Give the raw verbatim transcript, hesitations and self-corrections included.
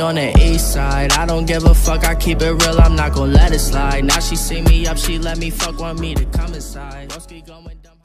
on the east side. I don't give a fuck, I keep it real, I'm not gon' let it slide. Now she see me up, she let me fuck, want me to come inside. Broski going dumb.